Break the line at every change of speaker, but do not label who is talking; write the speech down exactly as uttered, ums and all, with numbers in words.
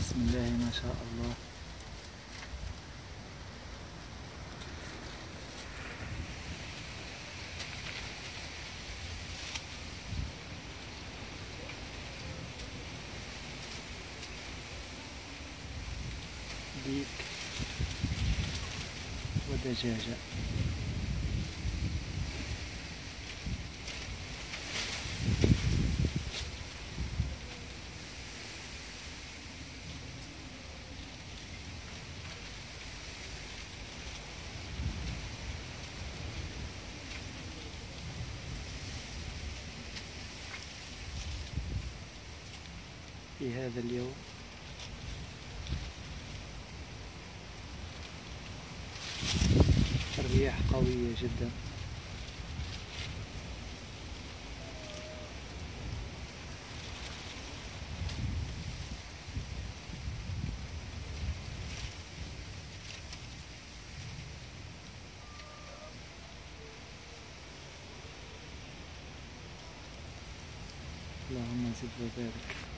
بسم الله ما شاء الله. ديك ودجاجة. في هذا اليوم الرياح قوية جدا. اللهم زد وبارك.